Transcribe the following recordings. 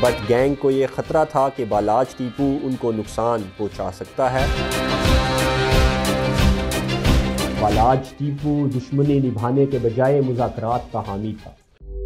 But gang کو یہ خطرہ تھا کہ بالاج ٹیپو ان کو نقصان پہنچا سکتا ہے۔ بالاج ٹیپو دشمنی نبھانے کے بجائے مذاکرات کا حامی تھا۔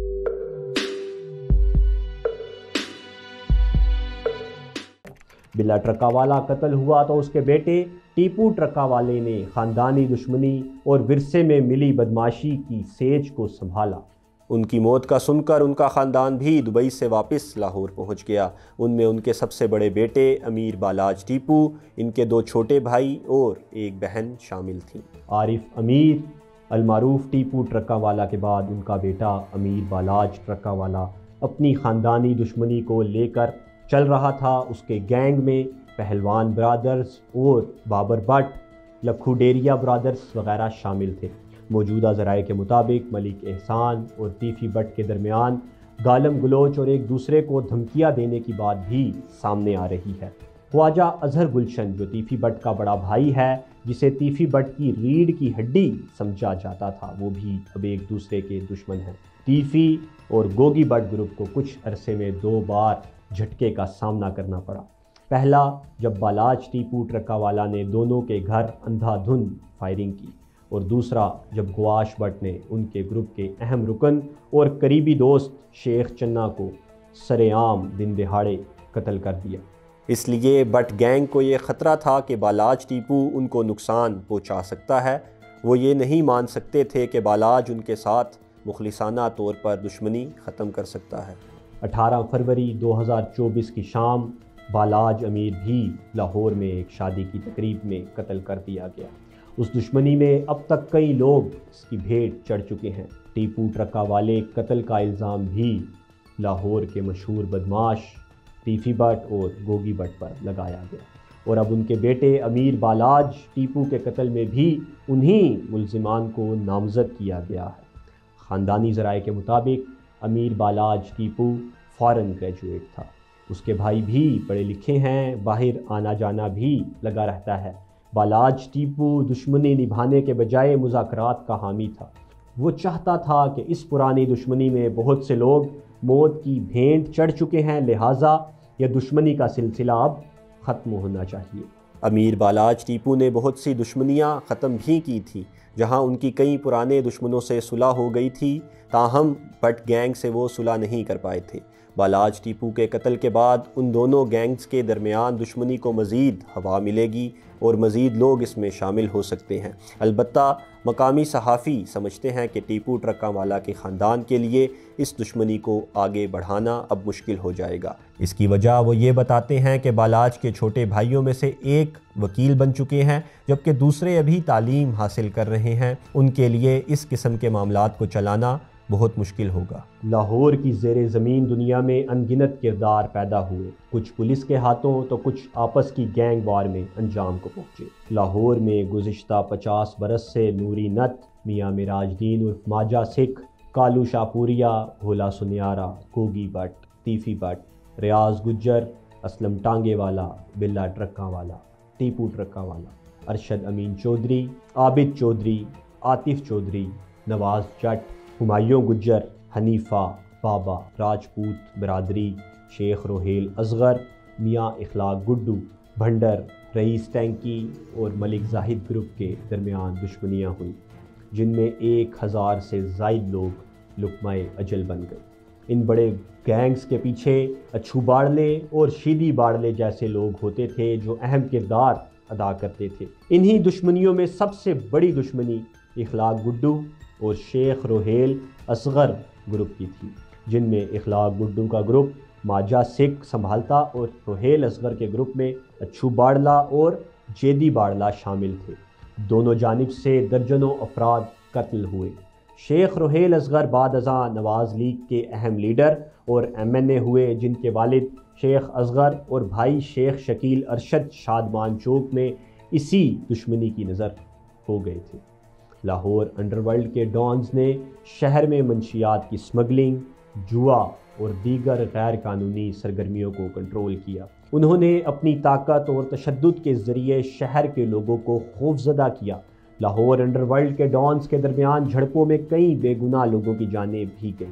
بلا ٹرکا والا قتل ہوا تو اس کے بیٹے ٹیپو ٹرکا والے نے خاندانی دشمنی اور ورثے میں ملی بدماشی کی سیج کو سنبھالا۔ ان کی موت کا سن کر ان کا خاندان بھی دبئی سے واپس لاہور پہنچ گیا۔ ان میں ان کے سب سے بڑے بیٹے امیر بالاج ٹیپو، ان کے 2 چھوٹے بھائی اور ایک بہن شامل تھیں۔ عارف امیر المعروف ٹیپو ٹرکا والا کے بعد ان کا بیٹا امیر بالاج ٹرکا والا اپنی خاندانی دشمنی کو لے کر چل رہا تھا۔ اس کے گینگ میں پہلوان برادرز اور بابر بٹ، لکھو ڈیریا برادرز وغیرہ شامل تھے۔ موجودہ ذرائع کے مطابق ملک احسان اور ٹیفی بٹ کے درمیان گالم گلوچ اور ایک دوسرے کو دھمکیاں دینے کی بات بھی سامنے آ رہی ہے۔ خواجہ اظہر گلشن جو ٹیفی بٹ کا بڑا بھائی ہے، جسے ٹیفی بٹ کی ریڑھ کی ہڈی سمجھا جاتا تھا، وہ بھی اب ایک دوسرے کے دشمن ہیں۔ ٹیفی اور گوگی بٹ گروپ کو کچھ عرصے میں 2 بار جھٹکے کا سامنا کرنا پڑا۔ پہلا جب بالاج ٹیپو ٹرکا والا نے دونوں کے گھر اندھا دھند فائرنگ کی، اور دوسرا جب گواش بٹ نے ان کے گروپ کے اہم رکن اور قریبی دوست شیخ چنہ کو سرے عام دن دہاڑے قتل کر دیا۔ اس لیے بٹ گینگ کو یہ خطرہ تھا کہ بالاج ٹیپو ان کو نقصان پہنچا سکتا ہے۔ وہ یہ نہیں مان سکتے تھے کہ بالاج ان کے ساتھ مخلصانہ طور پر دشمنی ختم کر سکتا ہے۔ 18 فروری 2024 کی شام بالاج امیر بھی لاہور میں ایک شادی کی تقریب میں قتل کر دیا گیا۔ اس دشمنی میں اب تک کئی لوگ اس کی بھیٹ چڑھ چکے ہیں۔ ٹیپو ٹرکا والے قتل کا الزام بھی لاہور کے مشہور بدماش ٹیفی بٹ اور گوگی بٹ پر لگایا گیا، اور اب ان کے بیٹے امیر بالاج ٹیپو کے قتل میں بھی انہی ملزمان کو نامزد کیا گیا ہے۔ خاندانی ذرائع کے مطابق امیر بالاج ٹیپو فارن گریجویٹ تھا۔ اس کے بھائی بھی پڑھے لکھے ہیں، باہر آنا جانا بھی لگا رہتا ہے۔ بالاج ٹیپو دشمنی نبھانے کے بجائے مذاکرات کا حامی تھا۔ وہ چاہتا تھا کہ اس پرانی دشمنی میں بہت سے لوگ موت کی بھینٹ چڑھ چکے ہیں، لہٰذا یہ دشمنی کا سلسلہ اب ختم ہونا چاہیے۔ امیر بالاج ٹیپو نے بہت سی دشمنیاں ختم بھی کی تھیں۔ جہاں ان کی کئی پرانے دشمنوں سے صلح ہو گئی تھی، تاہم بٹ گینگ سے وہ صلح نہیں کر پائے تھے۔ بالاج ٹیپو کے قتل کے بعد ان دونوں گینگز کے درمیان دشمنی کو مزید ہوا ملے گی اور مزید لوگ اس میں شامل ہو سکتے ہیں۔ البتہ مقامی صحافی سمجھتے ہیں کہ ٹیپو ٹرکا والا کے خاندان کے لیے اس دشمنی کو آگے بڑھانا اب مشکل ہو جائے گا۔ اس کی وجہ وہ یہ بتاتے ہیں کہ بالاج کے چھوٹے بھائیوں میں سے ایک وکیل بن چکے ہیں، جبکہ دوسرے ابھی تعلیم حاصل کر رہے ہیں۔ ان کے لیے اس قسم کے معاملات کو چلانا بہت مشکل ہوگا۔ لاہور کی زیر زمین دنیا میں ان گنت کردار پیدا ہوئے، کچھ پولیس کے ہاتھوں تو کچھ آپس کی گینگ وار میں انجام کو پہنچے۔ لاہور میں گزشتہ 50 برس سے نوری نت، میاں معراج دین عرف ماجہ سکھ، کالو شاپوریا، بھولا سنیارا، گوگی بٹ، ٹیفی بٹ، ریاض گجر، اسلم ٹانگے والا، بلا ٹرکا والا، ٹیپو ٹرکا والا، ارشد امین چودھری، عابد چودھری، عاطف چودھری، نواز جٹ، ہمایوں گجر، حنیفہ، بابا، راجپوت برادری، شیخ روہیل اصغر، میاں اخلاق گڈو، بھنڈر، رئیس ٹینکی اور ملک زاہد گروپ کے درمیان دشمنیاں ہوئیں، جن میں 1000 سے زائد لوگ لقمہ اجل بن گئے۔ ان بڑے گینگز کے پیچھے اچھو باڑلے اور شیدی باڑلے جیسے لوگ ہوتے تھے جو اہم کردار ادا کرتے تھے۔ انہی دشمنیوں میں سب سے بڑی دشمنی اخلاق گڈو اور شیخ روہیل اصغر گروپ کی تھی، جن میں اخلاق گڈو کا گروپ ماجہ سکھ سنبھالتا اور روہیل اصغر کے گروپ میں اچھو باڑلہ اور جیدی باڑلہ شامل تھے۔ دونوں جانب سے درجنوں افراد قتل ہوئے۔ شیخ روہیل اصغر بعد ازاں نواز لیگ کے اہم لیڈر اور MNA ہوئے، جن کے والد شیخ اصغر اور بھائی شیخ شکیل ارشد شادمان چوک میں اسی دشمنی کی نظر ہو گئے تھے۔ لاہور انڈر ورلڈ کے ڈانز نے شہر میں منشیات کی سمگلنگ، جوا اور دیگر غیر قانونی سرگرمیوں کو کنٹرول کیا۔ انہوں نے اپنی طاقت اور تشدد کے ذریعے شہر کے لوگوں کو خوفزدہ کیا۔ لاہور انڈر ورلڈ کے ڈانز کے درمیان جھڑپوں میں کئی بے گناہ لوگوں کی جانیں بھی گئیں۔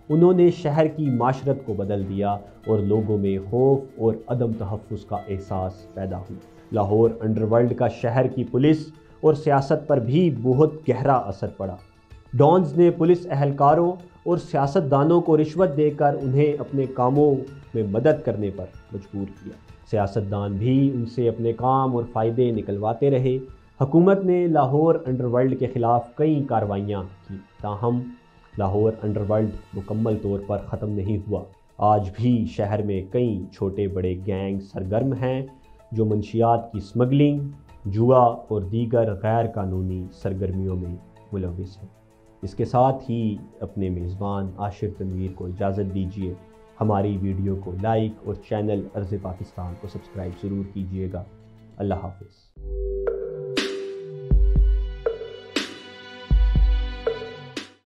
انہوں نے شہر کی معاشرت کو بدل دیا اور لوگوں میں خوف اور عدم تحفظ کا احساس پیدا ہوا۔ لاہور انڈر ورلڈ کا شہر کی پولیس اور سیاست پر بھی بہت گہرا اثر پڑا۔ ڈانز نے پولیس اہلکاروں اور سیاستدانوں کو رشوت دے کر انہیں اپنے کاموں میں مدد کرنے پر مجبور کیا۔ سیاستدان بھی ان سے اپنے کام اور فائدے نکلواتے رہے۔ حکومت نے لاہور انڈر ورلڈ کے خلاف کئی کارروائیاں کی، تاہم لاہور انڈر ورلڈ مکمل طور پر ختم نہیں ہوا۔ آج بھی شہر میں کئی چھوٹے بڑے گینگ سرگرم ہیں جو منشیات کی اسمگلنگ، جوا اور دیگر غیر قانونی سرگرمیوں میں ملوث ہیں۔ اس کے ساتھ ہی اپنے میزبان عاشر تنویر کو اجازت دیجیے۔ ہماری ویڈیو کو لائک اور چینل ارض پاکستان کو سبسکرائب ضرور کیجیے گا۔ اللہ حافظ۔